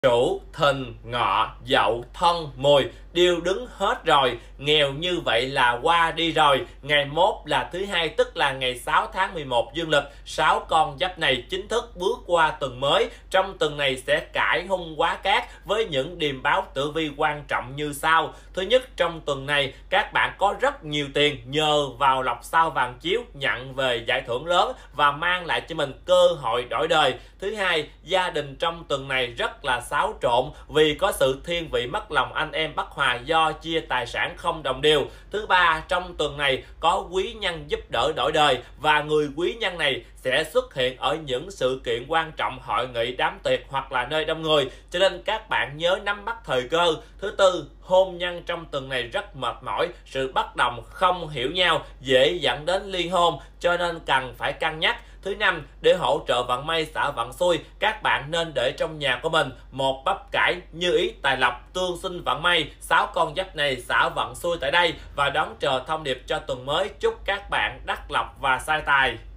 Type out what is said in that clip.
Sửu, Thìn, Ngọ, Dậu, Thân, Mùi đều đứng hết rồi, nghèo như vậy là qua đi rồi. Ngày mốt là thứ hai, tức là ngày 6 tháng 11 dương lịch, 6 con giáp này chính thức bước qua tuần mới. Trong tuần này sẽ cải hung hóa cát với những điềm báo tử vi quan trọng như sau. Thứ nhất, trong tuần này các bạn có rất nhiều tiền nhờ vào lọc sao vàng chiếu, nhận về giải thưởng lớn và mang lại cho mình cơ hội đổi đời. Thứ hai, gia đình trong tuần này rất là xáo trộn vì có sự thiên vị mất lòng anh em bất hòa do chia tài sản không đồng đều. Thứ ba, trong tuần này có quý nhân giúp đỡ đổi đời và người quý nhân này sẽ xuất hiện ở những sự kiện quan trọng, hội nghị, đám tiệc hoặc là nơi đông người, cho nên các bạn nhớ nắm bắt thời cơ. Thứ tư, hôn nhân trong tuần này rất mệt mỏi, sự bất đồng không hiểu nhau dễ dẫn đến ly hôn, cho nên cần phải cân nhắc. Thứ năm, để hỗ trợ vận may xả vận xui, các bạn nên để trong nhà của mình một bắp cải như ý tài lộc, tương sinh vận may. 6 con giáp này xả vận xui tại đây và đón chờ thông điệp cho tuần mới. Chúc các bạn đắc lộc và sai tài.